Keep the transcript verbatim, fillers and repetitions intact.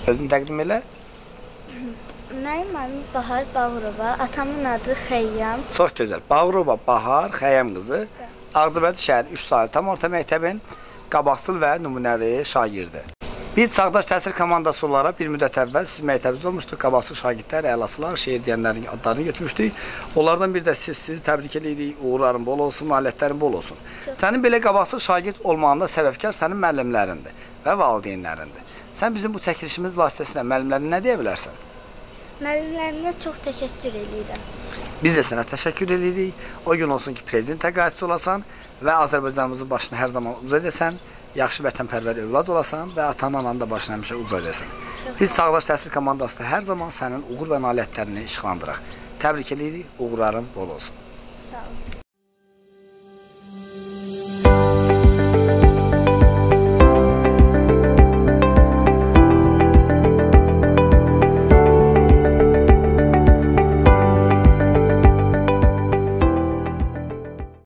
Özünü təqdim elə. Mənim adım Bahar Bağırova, atamın adı Xəyyam. Çox gözəl. Bağırova Bahar Xəyyam qızı. Ağcabədi şəhər üç saylı tam orta məktəbin qabaqcıl və nümunəvi şagirdi. Bir çağdaş təhsil komandası olaraq bir müddət əvvəl siz məktəbinizdə olmuşduq. Qabaqcıl şagirdlər, əlasılar, şeir deyənlərin adlarını götürmüşdük. Onlardan bir də siz sizi təbrik edirik. Uğurların bol olsun, nailiyyətlərin bol olsun. Sənin belə qabaqcıl şagird olmağında səbəbkar sənin müəllimlərindir və valideynlərindir. Sən bizim bu çəkilişimiz vasitəsilə müəllimlərinə nə deyə bilərsən? Müəllimlərimə çox təşəkkür edirəm. Biz də sənə təşəkkür edirik. O gün olsun ki, prezident təqaüdçüsü olasan və Azərbaycanımızın başını hər zaman uca edəsən, yaxşı vətənpərvər övlad olasan və atanın ananın da başını həmişə uca edəsən. Biz Çağdaş Təhsil komandası da hər zaman sənin uğur və nailiyyətlərini işıqlandıraq. Təbrik edirik, uğurların bol olsun. Sağ olun.